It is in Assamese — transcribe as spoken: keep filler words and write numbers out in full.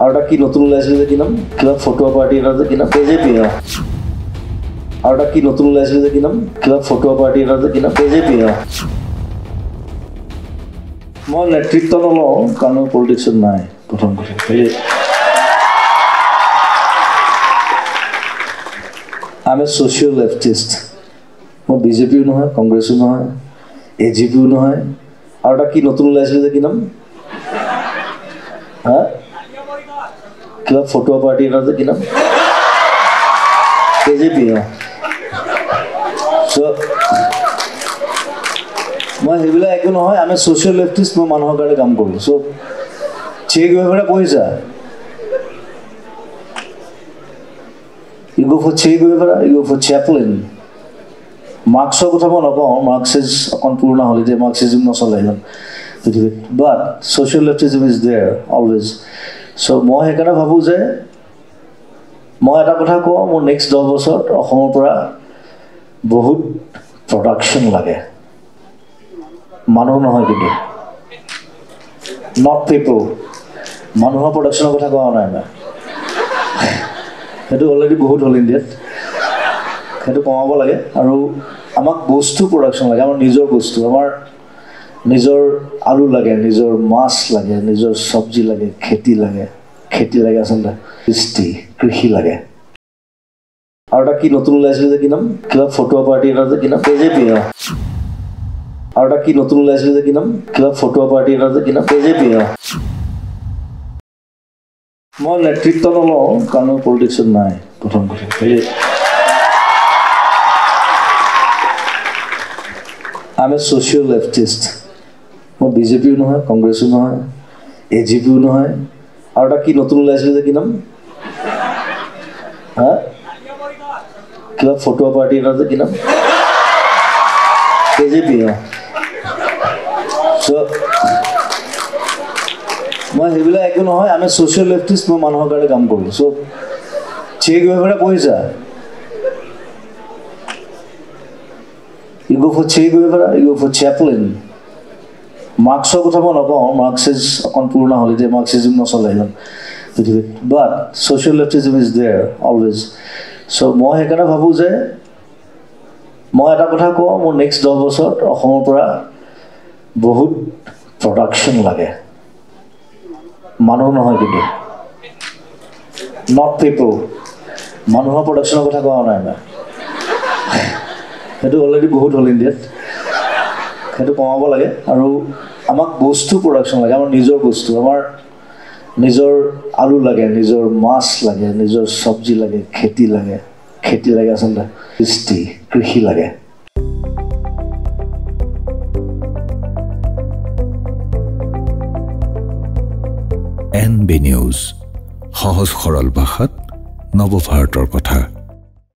আৰু এটা কি নতুন ওলাইছিল যে কি নাম কিবা ফটো পাৰ্টি এটা যে কি নাম বিজেপি আৰু এটা কি নতুন ওলাইছিল যে কি নাম কিবা ফটো পাৰ্টি এটা যে কি নাম বিজেপি আৰু মই নেতৃত্ব নলওঁ কাৰণ পলিটিক্সত নাই প্ৰথম কথা I am a socialist leftist মই বিজেপিও নহয় কংগ্ৰেছো নহয় এ জি পিও নহয় আৰু এটা কি নতুন ওলাইছিল যে কি নাম হা কিবা ফটো পাৰ্টি এটা যে কি নাম বিজেপি আৰু চ' মই সেইবিলাক একো নহয় আমি ছ'চিয়েল লেফটিষ্ট মই মানুহৰ কাৰণে কাম কৰোঁ চ' চে গুৱেভাৰা পঢ়িছা you go for Che Guevara you go for Chaplin মাৰ্কছৰ কথা মই নকওঁ মাৰ্কছিজ অকণ পুৰণা হ'ল এতিয়া মাৰ্কছিজিম নচলে ইমান পৃথিৱীত but socialist leftism is there always so' মই সেইকাৰণে ভাবোঁ যে মই এটা কথা কওঁ মোৰ নেক্সট দহ বছৰত অসমৰ পৰা বহুত প্ৰডাকশ্যন লাগে মানুহ নহয় কিন্তু নট পিপল মানুহৰ প্ৰডাকশ্যনৰ কথা কোৱা নাই মই সেইটো অলৰেডি বহুত হ'ল ইণ্ডিয়াত সেইটো কমাব লাগে আৰু আমাক বস্তু প্ৰডাকশ্যন লাগে আমাৰ নিজৰ বস্তু আমাৰ নিজৰ আলু লাগে নিজৰ মাছ লাগে নিজৰ চব্জি লাগে খেতি লাগে খেতি লাগে আচলতে কৃষ্টি কৃষি লাগে আৰু এটা কি নতুন ওলাইছিল যে কি নাম কিবা ফটো পাৰ্টি এটা যে কি নাম বিজেপি আৰু এটা কি নতুন ওলাইছিল যে কি নাম কিবা ফটো পাৰ্টি এটা যে কি নাম বিজেপি আৰু মই নেতৃত্ব নলওঁ কাৰণ পলিটিক্সত নাই প্ৰথম কথা I am a socialist leftist মই বিজেপিও নহয় কংগ্ৰেছো নহয় এ জি পিও নহয় আৰু এটা কি নতুন ওলাইছিল যে কি নাম হা কিবা ফটো পাৰ্টি এটা যে কি নাম বিজেপি আৰু চ' মই সেইবিলাক একো নহয় আমি ছ'চিয়েল লেফটিষ্ট মই মানুহৰ কাৰণে কাম কৰোঁ চ' চে গুৱেভাৰা পঢ়িছা you go for Che Guevara you go for Chaplin মাৰ্কছৰ কথা মই নকওঁ মাৰ্কছিজ অকণ পুৰণা হ'ল এতিয়া মাৰ্কছিজিম নচলে ইমান পৃথিৱীত but socialist leftism is there always so' মই সেইকাৰণে ভাবোঁ যে মই এটা কথা কওঁ মোৰ নেক্সট দহ বছৰত অসমৰ পৰা বহুত প্ৰডাকশ্যন লাগে মানুহ নহয় কিন্তু নট পিপল মানুহৰ প্ৰডাকশ্যনৰ কথা কোৱা নাই মই সেইটো অলৰেডি বহুত হ'ল ইণ্ডিয়াত সেইটো কমাব লাগে আৰু আমাক বস্তু প্ৰডাকশ্যন লাগে আমাৰ নিজৰ বস্তু আমাৰ নিজৰ আলু লাগে নিজৰ মাছ লাগে নিজৰ চব্জি লাগে খেতি লাগে খেতি লাগে আচলতে কৃষ্টি কৃষি লাগে এন বি নিউজ সহজ সৰল ভাষাত নৱভাৰতৰ কথা।